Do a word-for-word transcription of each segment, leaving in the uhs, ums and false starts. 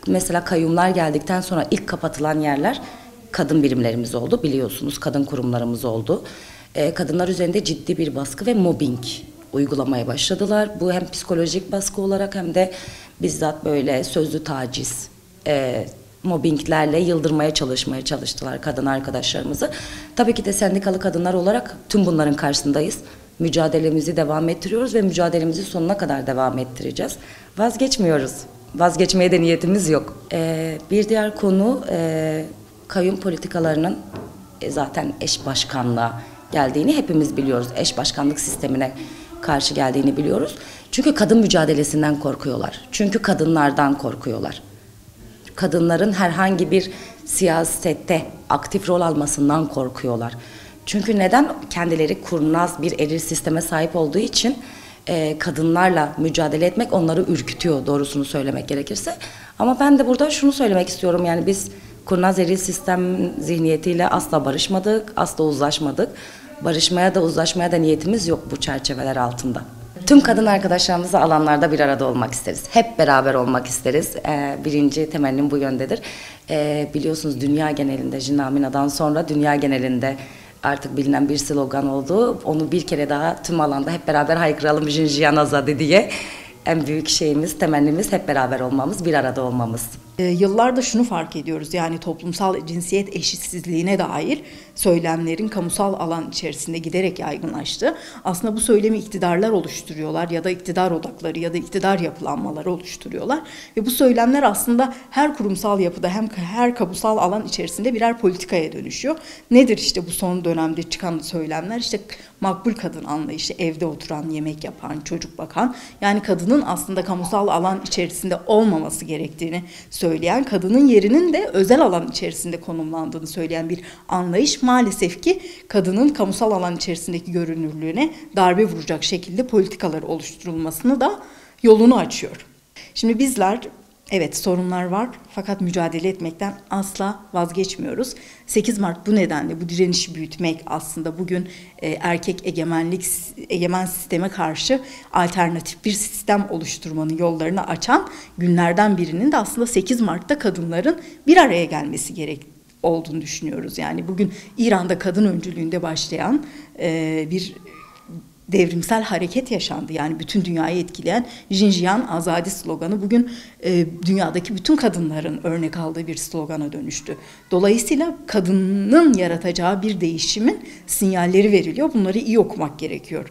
Mesela kayyumlar geldikten sonra ilk kapatılan yerler kadın birimlerimiz oldu, biliyorsunuz, kadın kurumlarımız oldu. E, kadınlar üzerinde ciddi bir baskı ve mobbing uygulamaya başladılar. Bu hem psikolojik baskı olarak hem de bizzat böyle sözlü taciz, e, mobbinglerle yıldırmaya çalışmaya çalıştılar kadın arkadaşlarımızı. Tabii ki de sendikalı kadınlar olarak tüm bunların karşısındayız. Mücadelemizi devam ettiriyoruz ve mücadelemizi sonuna kadar devam ettireceğiz. Vazgeçmiyoruz. Vazgeçmeye de niyetimiz yok. Ee, bir diğer konu e, kayyum politikalarının e, zaten eş başkanlığa geldiğini hepimiz biliyoruz. Eş başkanlık sistemine karşı geldiğini biliyoruz. Çünkü kadın mücadelesinden korkuyorlar. Çünkü kadınlardan korkuyorlar. Kadınların herhangi bir siyasette aktif rol almasından korkuyorlar. Çünkü neden? Kendileri kurnaz bir eril sisteme sahip olduğu için e, kadınlarla mücadele etmek onları ürkütüyor, doğrusunu söylemek gerekirse. Ama ben de burada şunu söylemek istiyorum, yani biz kurnaz eril sistem zihniyetiyle asla barışmadık, asla uzlaşmadık. Barışmaya da uzlaşmaya da niyetimiz yok bu çerçeveler altında. Tüm kadın arkadaşlarımızla alanlarda bir arada olmak isteriz. Hep beraber olmak isteriz. Ee, birinci temennim bu yöndedir. Ee, biliyorsunuz dünya genelinde, Jinamina'dan sonra dünya genelinde artık bilinen bir slogan oldu. Onu bir kere daha tüm alanda hep beraber haykıralım Jinjiyan Azadi diye. En büyük şeyimiz, temennimiz hep beraber olmamız, bir arada olmamız. E, yıllarda şunu fark ediyoruz, yani toplumsal cinsiyet eşitsizliğine dair söylemlerin kamusal alan içerisinde giderek yaygınlaştı. Aslında bu söylemi iktidarlar oluşturuyorlar ya da iktidar odakları ya da iktidar yapılanmaları oluşturuyorlar. Ve bu söylemler aslında her kurumsal yapıda hem her kamusal alan içerisinde birer politikaya dönüşüyor. Nedir işte bu son dönemde çıkan söylemler? İşte makbul kadın anlayışı, evde oturan, yemek yapan, çocuk bakan, yani kadının aslında kamusal alan içerisinde olmaması gerektiğini söyleyen, kadının yerinin de özel alan içerisinde konumlandığını söyleyen bir anlayış maalesef ki kadının kamusal alan içerisindeki görünürlüğüne darbe vuracak şekilde politikalar oluşturulmasını da yolunu açıyor. Şimdi bizler, evet, sorunlar var fakat mücadele etmekten asla vazgeçmiyoruz. sekiz Mart bu nedenle bu direnişi büyütmek, aslında bugün e, erkek egemenlik egemen sisteme karşı alternatif bir sistem oluşturmanın yollarını açan günlerden birinin de aslında sekiz Mart'ta kadınların bir araya gelmesi gerek olduğunu düşünüyoruz. Yani bugün İran'da kadın öncülüğünde başlayan e, bir devrimsel hareket yaşandı. Yani bütün dünyayı etkileyen Jinjiyan Azadi sloganı bugün e, dünyadaki bütün kadınların örnek aldığı bir slogana dönüştü. Dolayısıyla kadının yaratacağı bir değişimin sinyalleri veriliyor. Bunları iyi okumak gerekiyor.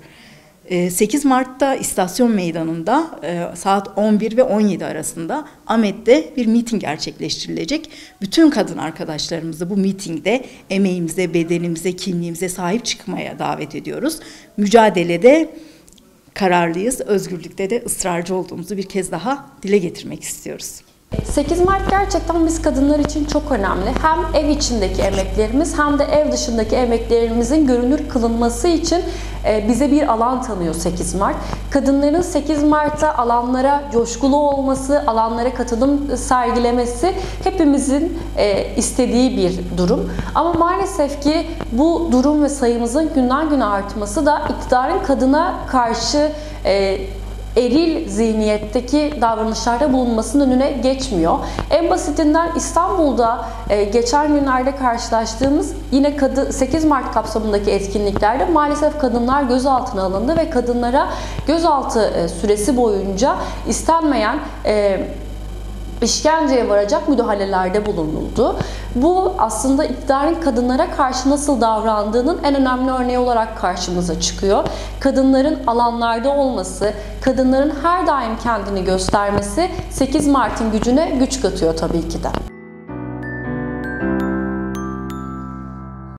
sekiz Mart'ta İstasyon Meydanı'nda saat on bir ve on yedi arasında Ahmet'te bir miting gerçekleştirilecek. Bütün kadın arkadaşlarımızı bu mitingde emeğimize, bedenimize, kimliğimize sahip çıkmaya davet ediyoruz. Mücadelede kararlıyız, özgürlükte de ısrarcı olduğumuzu bir kez daha dile getirmek istiyoruz. sekiz Mart gerçekten biz kadınlar için çok önemli. Hem ev içindeki emeklerimiz hem de ev dışındaki emeklerimizin görünür kılınması için bize bir alan tanıyor sekiz Mart. Kadınların sekiz Mart'ta alanlara coşkulu olması, alanlara katılım sergilemesi hepimizin istediği bir durum. Ama maalesef ki bu durum ve sayımızın günden güne artması da iktidarın kadına karşı eril zihniyetteki davranışlarda bulunmasının önüne geçmiyor. En basitinden İstanbul'da e, geçen günlerde karşılaştığımız yine sekiz Mart kapsamındaki etkinliklerde maalesef kadınlar gözaltına alındı ve kadınlara gözaltı e, süresi boyunca istenmeyen e, işkenceye varacak müdahalelerde bulunuldu. Bu aslında iktidarın kadınlara karşı nasıl davrandığının en önemli örneği olarak karşımıza çıkıyor. Kadınların alanlarda olması, kadınların her daim kendini göstermesi sekiz Mart'ın gücüne güç katıyor tabii ki de.